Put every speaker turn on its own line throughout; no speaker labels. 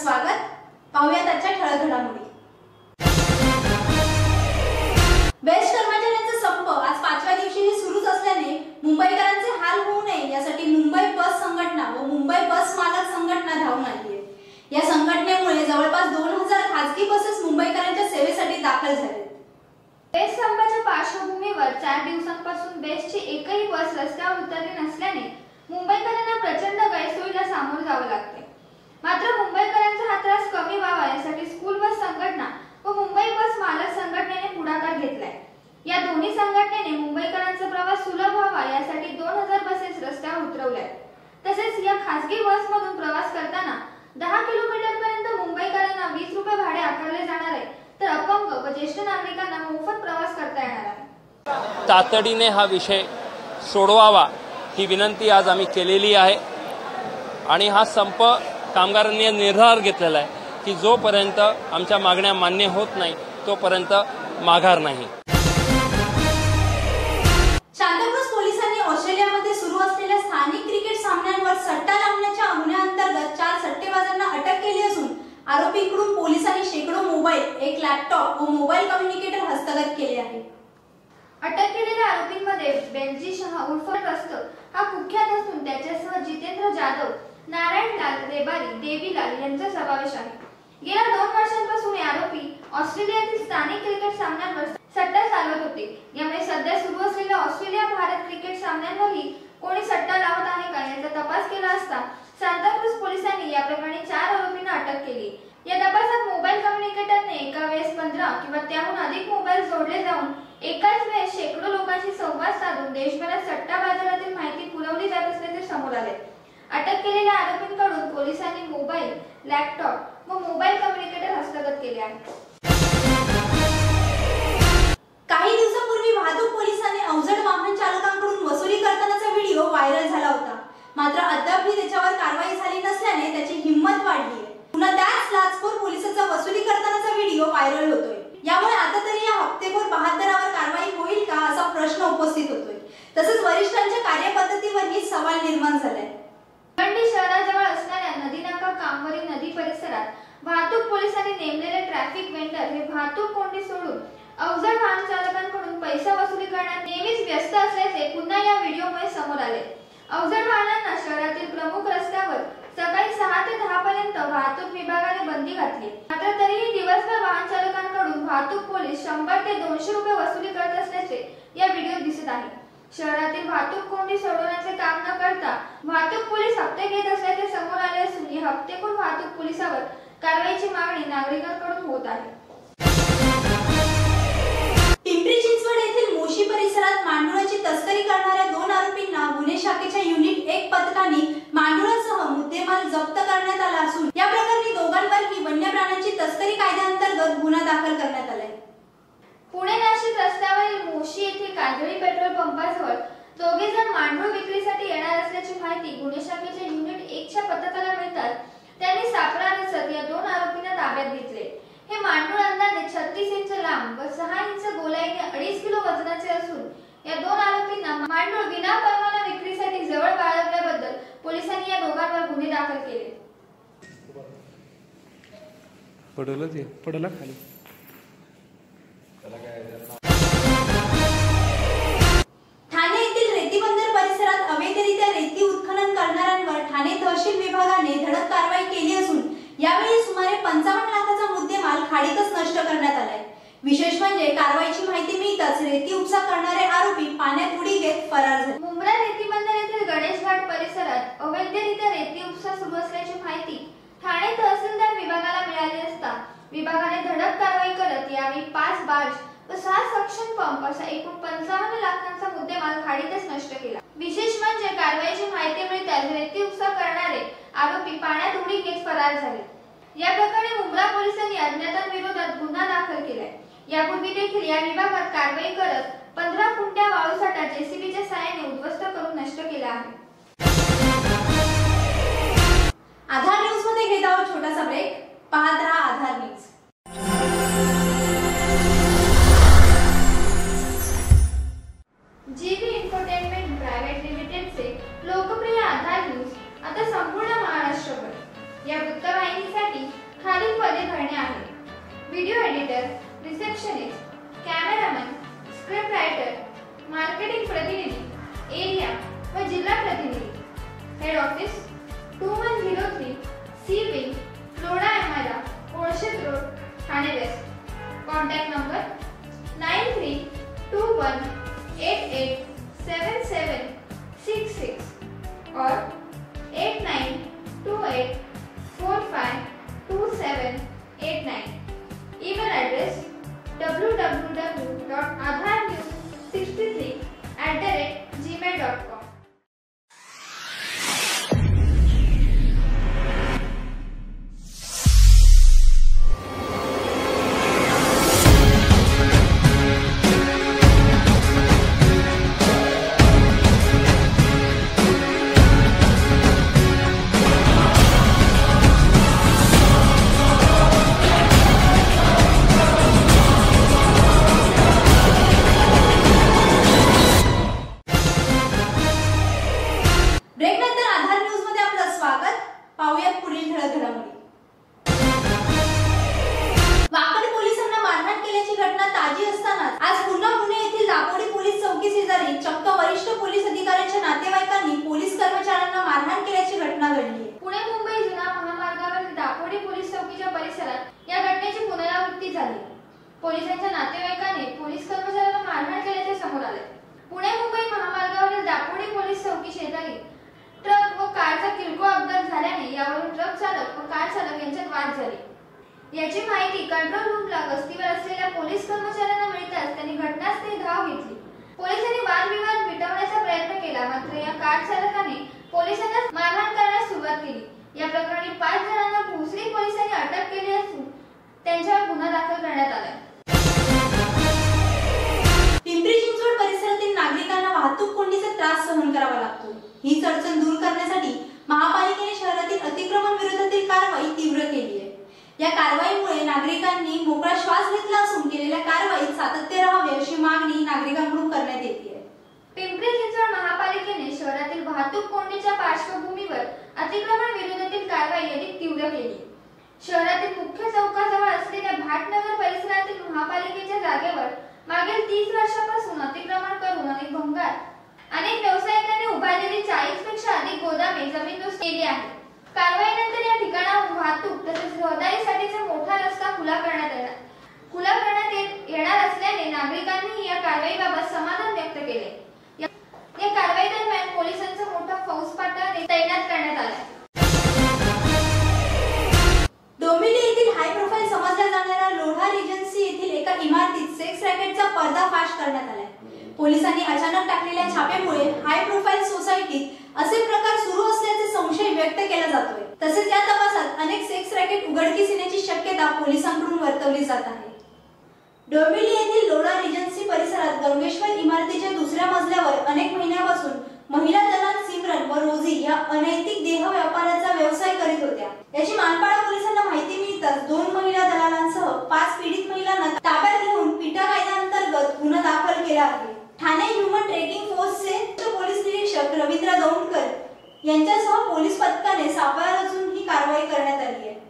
स्वागत। पाहूयात आजच्या ठळक घडामोडी। बेस्ट कर्मचाऱ्यांचा संप आज 5व्या दिवशीही सुरूच असल्याने मुंबईकरांचे हाल होऊ नये यासाठी मुंबई बस संघटना व मुंबई बस मालक संघटना धावून आली आहे। या संघटनेमुळे जवळपास 2000 खासगी बसेस मुंबईकरांच्या सेवेसाठी दाखल झाले।
बेस्ट संपाच्या पार्श्वभूमीवर 4 दिवसांपासून बेस्टची एकही बस रस्त्यावर उतरली नसल्याने मुंबईकरांना प्रचंड गैरसोयीला सामोरे जावे लागते। मात्र मुंबईकरांचा हा त्रास कमी व्हावा यासाठी स्कूल बस संघटना व मुंबई बस मालक संघटनेने पुढाकार घेतलाय। या दोन्ही संघटनेने मुंबईकरांचा प्रवास सुलभ व्हावा यासाठी 2000 बसेस रस्त्यावर उतरवल्या। तसेच या खासगी बसमधून प्रवास करताना 10 किलोमीटर पर्यंत मुंबईकरांना 20 रुपये भाडे आकारले जाणार आहे, तर अपंग व ज्येष्ठ नागरिकांना मोफत प्रवास करता येणार आहे।
तातडीने हा विषय सोडवावा ही विनंती आज आम्ही केलेली आहे आणि हा संप कामगारांनी निर्धार घेतलेला आहे की जोपर्यंत आमच्या मागण्या मान्य होत नाही तोपर्यंत माघार नाही।
सांताक्रूज पोलिसांनी ऑस्ट्रेलियामध्ये सुरू असलेल्या स्थानिक क्रिकेट सामन्यांवर सट्टा लावण्याच्या गुन्ह्याअंतर्गत 4 सट्टेबाजांना अटक केली असून आरोपींकडून पोलिसांनी शेकडो मोबाईल, 1 लॅपटॉप व मोबाईल कम्युनिकेटर हस्तगत केले आहे।
अटक केलेल्या आरोपींमध्ये बेलजी शहा उर्फ रस्त हा कुख्यात असून त्याच्यासह जितेंद्र जाधव, नारायणलाल रेबारी, देवीलाल यांचा समावेश आहे। गेल्या 2 वर्षांपासून हे आरोपी ऑस्ट्रेलियातील स्थानिक क्रिकेट सामन्यांवर सट्टा चालवत होते। यामुळे सध्या सुरू असलेल्या ऑस्ट्रेलिया भारत क्रिकेट सामन्यांवरही कोणी सट्टा लावत आहे का याचा तपास केला असता सांताक्रूज पोलिसांनी या प्रकरणी 4 आरोपींना अटक केली। या तपासात मोबाईल कम्युनिकेटरने एका वेळेस 15 किंवा त्याहून अधिक मोबाईल जोडले जाऊन एकाच वेळेस शेकडो लोकांशी संवाद साधून देशभरात सट्टा बाजारातील माहिती पुरवली जात असल्याचे समोर आले। अटक केलेल्या आरोपींकडून पोलिसांनी मोबाईल, लॅपटॉप व मोबाईल कम्युनिकेटर हस्तगत केले आहे।
काही दिवसांपूर्वी वाहतूक पोलिसांनी अवजड वाहन चालकांकडून वसुली करतानाचा व्हिडिओ व्हायरल झाला होता। मात्र अद्यापही त्याच्यावर कारवाई झाली नसल्याने त्याची हिंमत वाढली आहे। पुन्हा त्याच लाचखोर पोलिसांचा वसुली करतानाचा व्हिडिओ व्हायरल होतोय। यामुळे आता तरी या हप्तेखोर बहादरावर कारवाई होईल का असा प्रश्न उपस्थित होतोय। तसेच वरिष्ठांच्या कार्यपद्धतीवरही सवाल निर्माण झालाय।
भिवंडी शहराजवळ असणाऱ्या नदीनाका कामवरी नदी परिसरात वाहतूक पोलिसांनी नेमलेले ट्रॅफिक वेंडर हे वाहतूक कोंडी सोडून अवजड वाहन चालकांकडून पैसा वसुली करण्यात नेहमीच व्यस्त असल्याचे पुन्हा या व्हिडिओमुळे समोर आले। अवजड वाहनांना शहरातील प्रमुख रस्त्यावर सकाळी 6 ते 10 पर्यंत वाहतूक विभागाने बंदी घातली। मात्र तरीही दिवसभर वाहन चालकांकडून वाहतूक पोलीस 100 ते 200 रुपये वसुली करत असल्याचे या व्हिडिओत दिसत आहे। शहरातील वाहतूक कोंडी सोडवण्याचे काम न करता वाहतूक पोलीस हप्ते घेत असल्याचे समोर आले असून या हप्तेखोर वाहतूक पोलिसावर कारवाईची मागणी नागरिकांकडून होत आहे।
पिंपरी चिंचवड येथील मोशी परिसरात मांडुळाची तस्करी करणाऱ्या 2 आरोपींना गुन्हे शाखेच्या युनिट 1 पथकाने मांडुळासह मुद्देमाल जप्त करण्यात आला असून या प्रकरणी दोघांवरही वन्य प्राण्यांची तस्करी कायद्याअंतर्गत गुन्हा दाखल करण्यात आलाय।
पुणे नाशिक रस्त्यावरील मोशी येथील काजळी पेट्रोल पंपाजवळ दोघे जण मांडूळ विक्रीसाठी येणार असल्याची माहिती गुन्हे शाखेच्या युनिट 1च्या पथकाला मिळतात त्यांनी सापळा रचत या 2 आरोपींना ताब्यात घेतले। हे मांडूळ अंदाजे 36 इंच लांब व 6 इंच गोलाईने 2.5 किलो वजनाचे असून या 2 आरोपींना मांडूळ विना परवाना विक्रीसाठी जवळ बाळगल्याबद्दल पोलिसांनी या दोघांवर गुन्हे दाखल केले।
पडला खाली
ठाणे येथील रेती बंदर परिसरात अवैधरित्या रेती उत्खनन करणाऱ्यांवर ठाणे तहसील विभागाने धडक कारवाई केली असून यावेळी सुमारे 55 लाखाचा मुद्देमाल खाडीतच नष्ट करण्यात आलाय। विशेष म्हणजे कारवाईची माहिती मिळताच रेती उपसा करणारे आरोपी पाण्यात उडी घेत फरार झाले।
मुंब्रा रेती बंदर येथील गणेश घाट परिसरात अवैधरित्या रेती उपसा सुरू असल्याची माहिती ठाणे तहसीलदार विभागाला मिळाली असता विभागाने धडक कारवाई करत यावेळी 5 बार्ज व 6 सक्शन पंप असा एकूण 55 लाखांचा मुद्देमाल खाडीतच नष्ट केला। विशेष म्हणजे कारवाईची माहिती मिळताच रेती उपसा करणारे आरोपी पाण्यात उडी घेत फरार झाले। या प्रकरणी मुंब्रा पोलिसांनी अज्ञातांविरोधात गुन्हा दाखल केलाय। यापूर्वी देखील या विभागात कारवाई करत 15 कुंट्या वाळूसाठा जेसीबीच्या सहाय्याने उद्ध्वस्त करून नष्ट केला आहे।
आधार न्यूज मध्ये घेत आहोत छोटासा ब्रेक। पाहत रहा Aadhaar news.
GB entertainment private लिमिटेडचे लोकप्रिय आधार न्यूज आता संपूर्ण महाराष्ट्रभर या वृत्तवाहिनीसाठी
पाहुयात पुढील ठळक घडामोडी. वाकड पोलिसांना मारहाण केल्याची घटना ताजी असतानाच आज पुन्हा पुणे येथील दापोडी पोलीस चौकी शेजारी चक्क वरिष्ठ पोलीस अधिकाऱ्यांच्या नातेवाईकांनी पोलीस कर्मचाऱ्यांना मारहाण केल्याची घटना घडली.
पुणे मुंबई जुना महामार्गावरील दापोडी पोलीस चौकीच्या परिसरात या घटनेची पुनरावृत्ती झाली. पोलिसांच्या नातेवाईकांनी पोलीस कर्मचाऱ्यांना मारहाण केल्याचे समोर आले. पुणे मुंबई महामार्गावरील दापोडी पोलीस चौकी शेजारी ट्रक व कारचा किरकोळ अपघात झाल्याने यावरून ट्रक चालक व कार चालक यांच्यात वाद झाली. याची माहिती कंट्रोल रूमला गस्तीवर असलेल्या पोलीस कर्मचाऱ्यांना मिळताच त्यांनी घटनास्थळी धाव घेतली. पोलिसांनी वादविवाद मिटवण्याचा प्रयत्न केला, मात्र या कार चालकाने पोलिसांना मारहाण करण्यास सुरुवात केली. या प्रकरणी 5 जणांना भोसरी पोलिसांनी अटक केली असून त्यांच्यावर गुन्हा दाखल करण्यात आला.
पिंपरी चिंचवड परिसरातील नागरिकांना वाहतूक कोंडीचा त्रास सहन करावा लागतो. ही अडचण दूर करण्यासाठी महापालिकेने शहरातील अतिक्रमण विरोधातील कारवाई तीव्र केली आहे. या कारवाईमुळे नागरिकांनी मोकळा श्वास घेतला असून केलेल्या कारवाईत सातत्य राहावे अशी मागणी नागरिकांकडून करण्यात येते.
पिंपरी चिंचवड महापालिकेने शहरातील वाहतूक कोंडीच्या पार्श्वभूमीवर अतिक्रमण विरोधातील कारवाई अधिक तीव्र केली. शहरातील मुख्य चौकाजवळ असलेल्या भाटनगर परिसरातील महापालिकेच्या जागेवर मागील 30 वर्षापासून अतिक्रमण करून अनेक व्यावसायिकांनी उभारलेली 40 पेक्षा अधिक गोदामे जमीनदोस्त केली आहे. कारवाईनंतर या ठिकाणाहून वाहतूक तसेच रहदारीसाठीचा मोठा रस्ता खुला करण्यात येणार असल्याने नागरिकांनी या कारवाईबाबत समाधान व्यक्त केले. या कारवाई दरम्यान पोलिसांचा मोठा फौजफाटा तैनात करण्यात आला.
डोंबिवली येथील हाय प्रोफाईल समजल्या जाणाऱ्या लोढा रिजन्सी येथील एका इमारतीत सेक्स रॅकेटचा पर्दाफाश करण्यात आलाय. पोलिसांनी अचानक टाकलेल्या छाप्यामुळे हाय प्रोफाईल सोसायटीत असे प्रकार सुरू असल्याचे संशय व्यक्त केला जातोय. तसेच या तपासात अनेक सेक्स रॅकेट उघडकीस येण्याची शक्यता पोलिसांकडून वर्तवली जात आहे. डोंबिवली येथील लोढा रिजन्सी परिसरात गंगेश्वर इमारतीच्या दुसऱ्या मजल्यावर अनेक महिन्यापासून महिला दलाल सिमरन व रोजी या अनैतिक देह व्यापाराचा व्यवसाय करीत होत्या. याची मानपाडा पोलिसांना माहिती मिळताच 2 महिला दलालांसह 5 पीडित महिलांना ताब्यात घेऊन पिटा कायद्याअंतर्गत गुन्हा दाखल केला आहे. ठाणे ह्युमन ट्रेकिंग फोर्सचे पोलीस निरीक्षक रवींद्र दौंडकर यांच्यासह पोलीस पथकाने सापळा रचून ही कारवाई करण्यात आली आहे.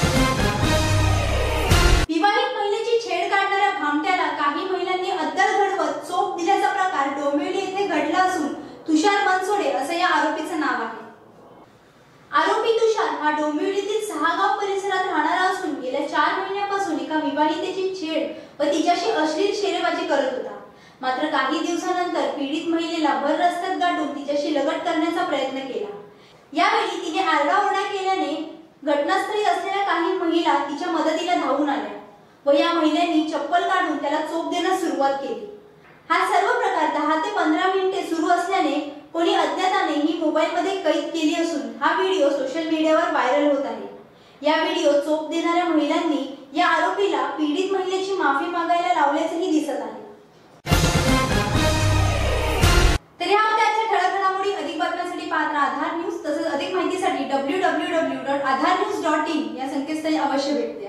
विवाहित महिलेची छेड काढणाऱ्या भामट्याला काही महिलांनी अद्दल घडवत चोप दिल्याचा प्रकार डोंबिवली येथे घडला असून तुषार बनसोडे असं या आरोपीचं नाव आहे. आरोपी तुषार हा डोंबिवलीतील सहागाव परिसरात राहणारा असून गेल्या 4 महिन्यापासून एका विवाहितेची छेड व तिच्याशी अश्लील शेरेबाजी करत होता. मात्र काही दिवसानंतर पीडित महिलेला भर रस्त्यात गाठून तिच्याशी लगट करण्याचा प्रयत्न केला. यावेळी तिने आरडाओरडा केल्याने घटनास्थळी असलेल्या काही महिला तिच्या मदतीला धावून आल्या व या महिलांनी चप्पल काढून त्याला चोप देण्यास सुरुवात केली. हा सर्व प्रकार 10 ते 15 मिनिटे सुरू असल्याने कोणी अज्ञाताने ही मोबाईलमध्ये कैद केली असून हा व्हिडिओ सोशल मीडियावर व्हायरल होत आहे. या व्हिडिओ चोप देणाऱ्या महिलांनी या आरोपीला पीडित महिलेची माफी मागायला लावल्याचेही दिसत आहे. तर ह्या होत्या आजच्या ठळक घडामोडी. अधिक बातम्यांसाठी पाहत राहा आधार न्यूज. तसेच अधिक माहितीसाठी www.aadharnews.in या संकेतस्थळी अवश्य भेट द्या.